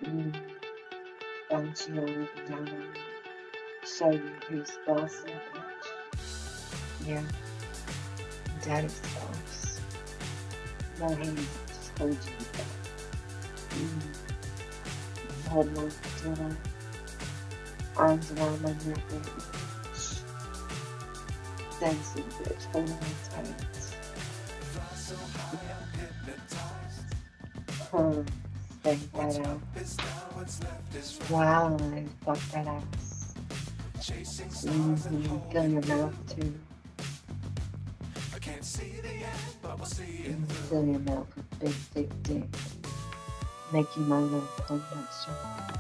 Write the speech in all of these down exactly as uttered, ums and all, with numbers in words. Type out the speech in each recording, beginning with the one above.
Mm, bounce you all up and down on you. Show you who's boss in the bitch. Yeah, daddy's boss. No hands, just hold you back. Mm, hold on to my arms around my neck, baby. Dancing, bitch, hold on tight. Huh, spank that out. Wow, I fucked that ass. Mm-hmm. Fill your mouth too. Mm, fill your mouth with big, thick dick. Make you my little punk monster.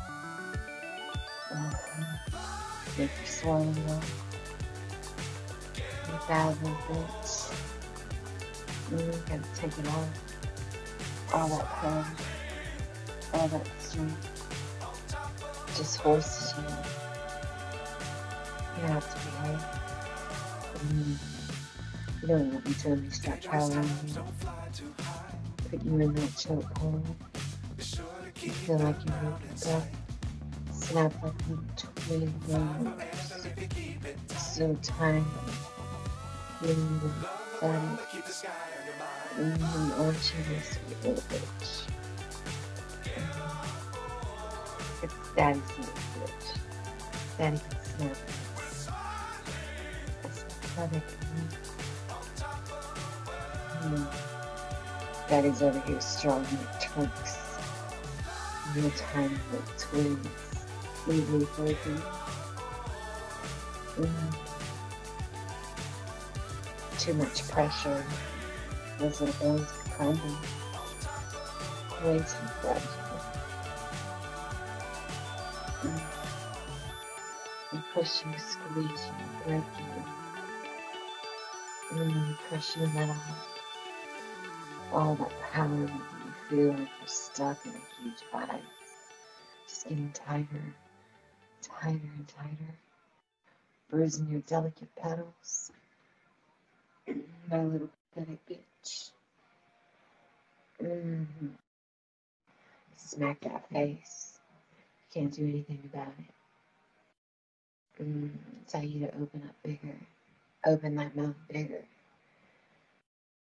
Uh-huh. Make you swallow up. You bad little bitch. Mm, gotta take it all. All that power. All that strength. Just horses you. You have to behave. Mm. You don't want me to let me start powering you. Put you in that chokehold. You feel like you need to go. Snap like little twin wings. So tiny. Feeling the body. Mm, aren't you this sweet little bitch? Mm. It's daddy's little bitch. Daddy can snap it. That's pathetic. Mm. Daddy's over here strong like trunks. Real tiny like twins. Legally broken. Mm. Too much pressure. Those little bones could crumble. Way too fragile. Mm. And push you, squeeze you, break you. Mm. Push you in that off. All that power that you feel like you're stuck in a huge vibe. Just getting tighter, tighter and tighter. Bruising your delicate petals. My little pathetic bitch. Mm-hmm. Smack that face. Can't do anything about it. Mm, tell you to open up bigger. Open that mouth bigger.